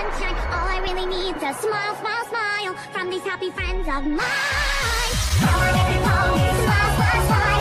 sunshine. All I really need is a smile, smile, smile from these happy friends of mine. Come on, everybody, smile, smile, smile.